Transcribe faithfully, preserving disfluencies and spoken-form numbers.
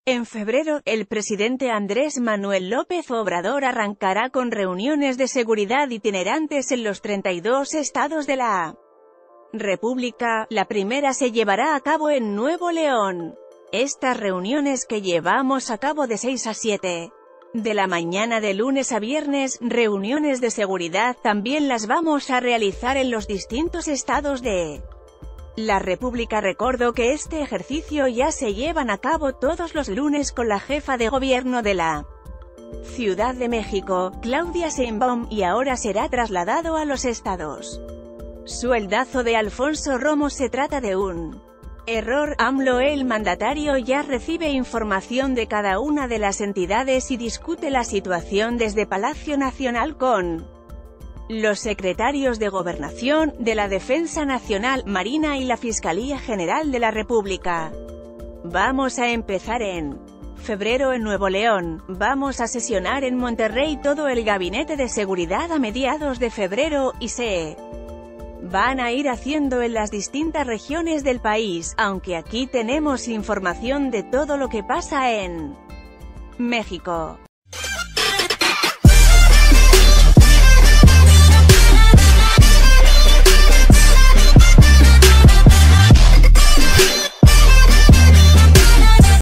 En febrero, el presidente Andrés Manuel López Obrador arrancará con reuniones de seguridad itinerantes en los treinta y dos estados de la República. La primera se llevará a cabo en Nuevo León. Estas reuniones, que llevamos a cabo de seis a siete de la mañana de lunes a viernes, reuniones de seguridad, también las vamos a realizar en los distintos estados de la República. Recordó que este ejercicio ya se llevan a cabo todos los lunes con la jefa de gobierno de la Ciudad de México, Claudia Sheinbaum, y ahora será trasladado a los estados. Sueldazo de Alfonso Romo. Se trata de un error. AMLO, el mandatario, ya recibe información de cada una de las entidades y discute la situación desde Palacio Nacional con los secretarios de Gobernación, de la Defensa Nacional, Marina y la Fiscalía General de la República. Vamos a empezar en febrero en Nuevo León. Vamos a sesionar en Monterrey todo el gabinete de seguridad a mediados de febrero, y se van a ir haciendo en las distintas regiones del país, aunque aquí tenemos información de todo lo que pasa en México.